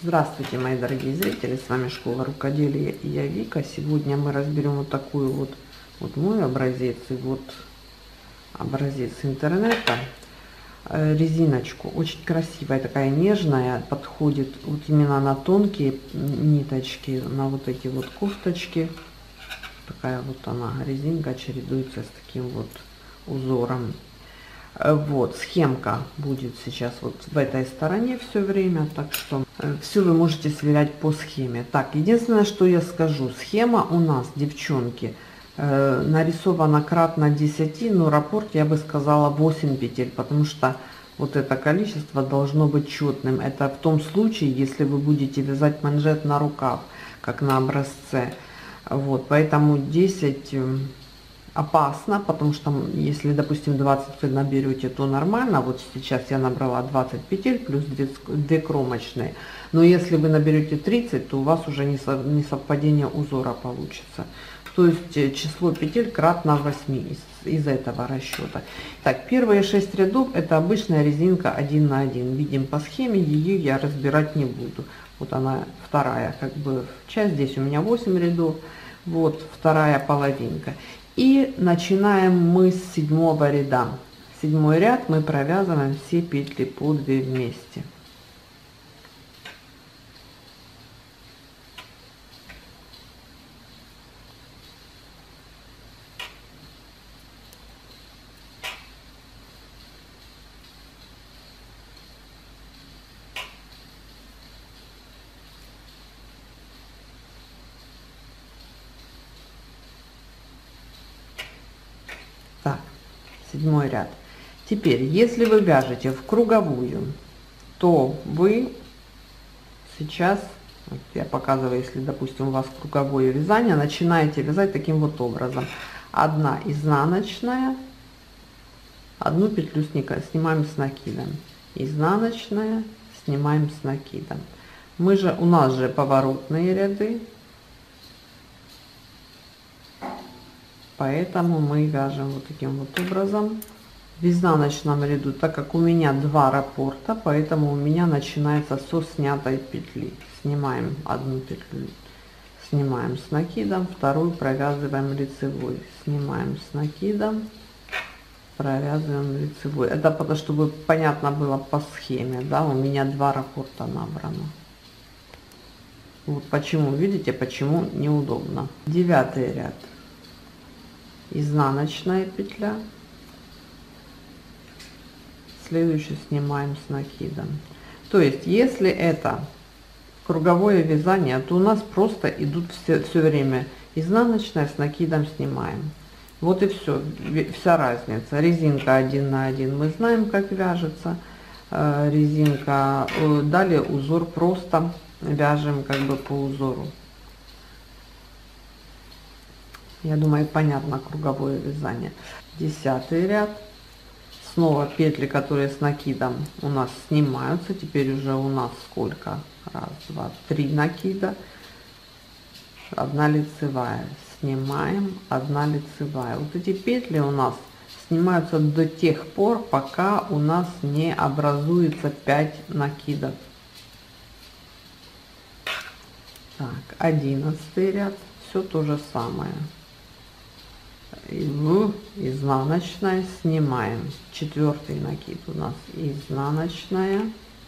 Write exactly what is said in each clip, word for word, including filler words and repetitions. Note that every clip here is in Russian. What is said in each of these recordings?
Здравствуйте, мои дорогие зрители, с вами Школа Рукоделия и я Вика. Сегодня мы разберем вот такую вот, вот мой образец и вот образец интернета. Резиночку, очень красивая, такая нежная, подходит вот именно на тонкие ниточки, на вот эти вот кофточки. Такая вот она, резинка чередуется с таким вот узором. Вот, схемка будет сейчас вот в этой стороне все время, так что все вы можете сверять по схеме. Так, единственное, что я скажу, схема у нас, девчонки, э, нарисована кратно десяти, но раппорт я бы сказала восемь петель, потому что вот это количество должно быть четным. Это в том случае, если вы будете вязать манжет на рукав, как на образце. Вот, поэтому десять опасно, потому что если, допустим, двадцать наберете, то нормально. Вот сейчас я набрала двадцать петель плюс две кромочные. Но если вы наберете тридцать, то у вас уже несовпадение узора получится. То есть число петель кратно восьми из, из этого расчета. Так, первые шесть рядов это обычная резинка один на один. Видим по схеме, ее я разбирать не буду. Вот она вторая как бы часть, здесь у меня восемь рядов. Вот вторая половинка. И начинаем мы с седьмого ряда. Седьмой ряд мы провязываем все петли по две вместе. Так, седьмой ряд. Теперь, если вы вяжете в круговую, то вы сейчас, вот я показываю, если, допустим, у вас круговое вязание, начинаете вязать таким вот образом. Одна изнаночная, одну петлю снимаем с накидом, изнаночная, снимаем с накидом. Мы же, у нас же поворотные ряды. Поэтому мы вяжем вот таким вот образом в изнаночном ряду, так как у меня два раппорта, поэтому у меня начинается со снятой петли. Снимаем одну петлю, снимаем с накидом, вторую провязываем лицевой, снимаем с накидом, провязываем лицевой. Это потому, чтобы понятно было по схеме, да, у меня два раппорта набрано. Вот почему, видите, почему неудобно. Девятый ряд. Изнаночная петля, следующую снимаем с накидом. То есть если это круговое вязание, то у нас просто идут все, все время изнаночная, с накидом снимаем. Вот и все, вся разница. Резинка один на один, мы знаем, как вяжется резинка. Далее узор просто вяжем как бы по узору. Я думаю, понятно круговое вязание. Десятый ряд. Снова петли, которые с накидом у нас снимаются. Теперь уже у нас сколько? Раз, два, три накида. Одна лицевая. Снимаем, одна лицевая. Вот эти петли у нас снимаются до тех пор, пока у нас не образуется пять накидов. Так, одиннадцатый ряд. Все то же самое. И в изнаночная снимаем. Четвертый накид у нас изнаночная,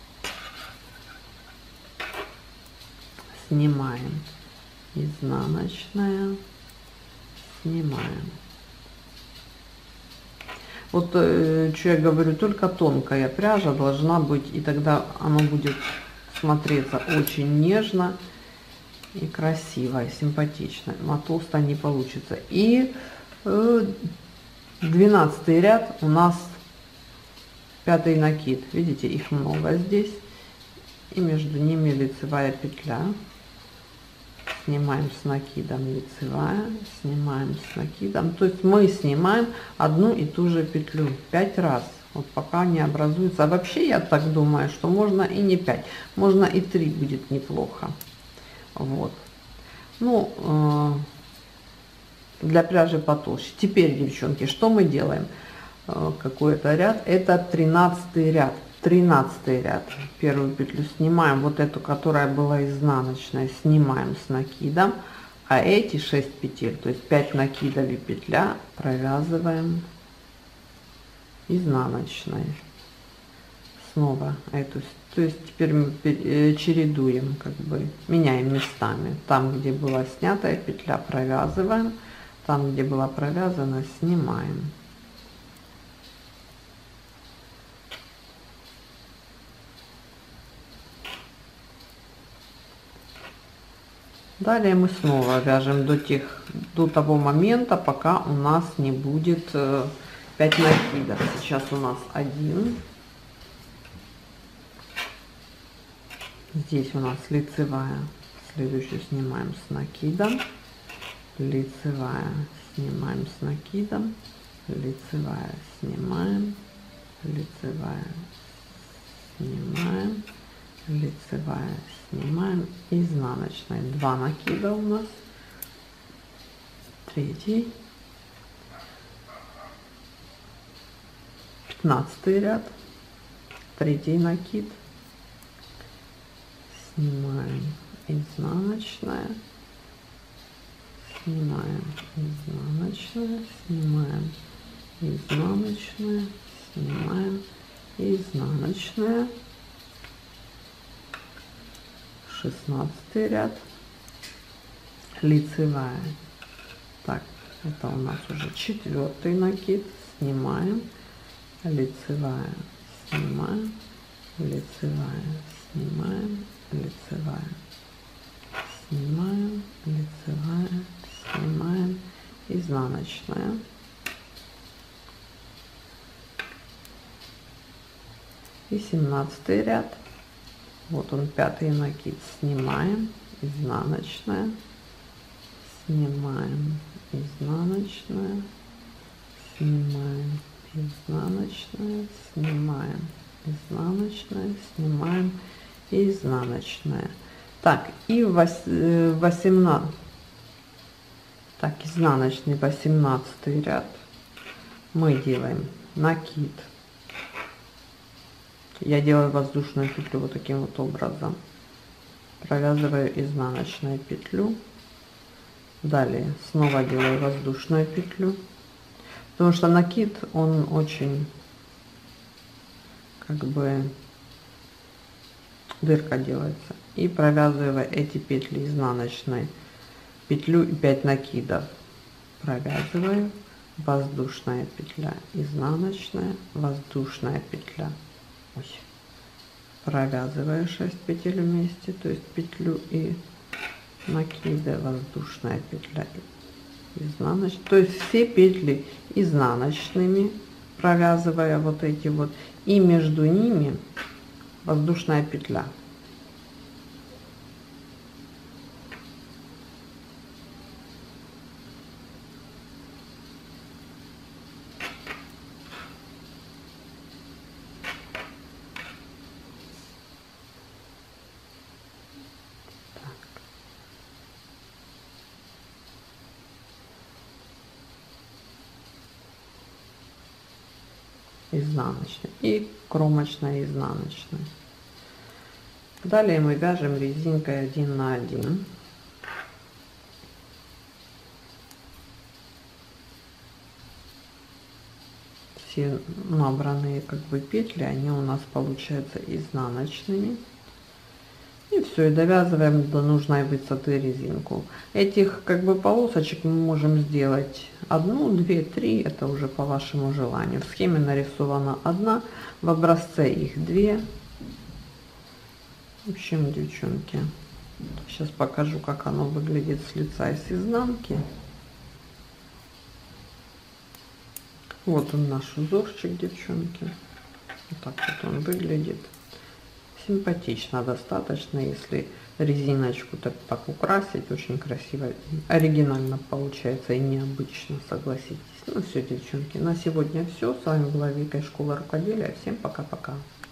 снимаем, изнаночная, снимаем. Вот э, что я говорю, только тонкая пряжа должна быть, и тогда оно будет смотреться очень нежно и красиво, и симпатично. На толсто не получится. И двенадцатый ряд у нас пятый накид, видите, их много здесь, и между ними лицевая петля. Снимаем с накидом, лицевая, снимаем с накидом. То есть мы снимаем одну и ту же петлю пять раз, вот пока не образуется. А вообще я так думаю, что можно и не пять, можно и три, будет неплохо. Вот, ну э для пряжи потолще. Теперь, девчонки, что мы делаем? Какой-то ряд, это тринадцатый ряд. тринадцатый ряд, первую петлю снимаем, вот эту, которая была изнаночная, снимаем с накидом, а эти шесть петель, то есть пять накидов и петля, провязываем изнаночной. Снова эту, то есть теперь мы чередуем, как бы меняем местами. Там, где была снятая петля, провязываем, там, где была провязана, снимаем. Далее мы снова вяжем до тех, до того момента, пока у нас не будет пять накидов. Сейчас у нас один. Здесь у нас лицевая. Следующую снимаем с накидом. Лицевая. Снимаем с накидом. Лицевая. Снимаем. Лицевая. Снимаем. Лицевая. Снимаем. Изнаночная. Два накида у нас. Третий. Пятнадцатый ряд. Третий накид. Снимаем изнаночная, снимаем изнаночная, снимаем изнаночная, снимаем изнаночная. Шестнадцатый ряд, лицевая. Так, это у нас уже четвертый накид. Снимаем, лицевая, снимаем, лицевая, снимаем, лицевая, снимаем, лицевая, снимаем, изнаночная. И семнадцатый ряд, вот он, пятый накид, снимаем, изнаночная, снимаем, изнаночная, снимаем, изнаночная, снимаем, изнаночная, снимаем, изнаночная. Так, и восемнадцать, так, изнаночный восемнадцатый ряд мы делаем накид. Я делаю воздушную петлю вот таким вот образом, провязываю изнаночную петлю, далее снова делаю воздушную петлю, потому что накид он очень, как бы, дырка делается, и провязываю эти петли изнаночной петлю и пять накидов, провязываю, воздушная петля, изнаночная, воздушная петля, ой, провязываю шесть петель вместе, то есть петлю и накиды, воздушная петля, изнаночная, то есть все петли изнаночными провязывая вот эти вот, и между ними воздушная петля. Изнаночная и кромочная, изнаночная. Далее мы вяжем резинкой один на один. Все набранные, как бы, петли, они у нас получаются изнаночными. И все, и довязываем до нужной высоты резинку. Этих, как бы, полосочек мы можем сделать одну, две, три, это уже по вашему желанию. В схеме нарисована одна, в образце их две. В общем, девчонки, сейчас покажу, как оно выглядит с лица и с изнанки. Вот он, наш узорчик, девчонки. Вот так вот он выглядит. Симпатично достаточно, если резиночку так, так украсить, очень красиво, оригинально получается и необычно, согласитесь. Ну все, девчонки, на сегодня все. С вами была Вика из Школы Рукоделия. Всем пока-пока.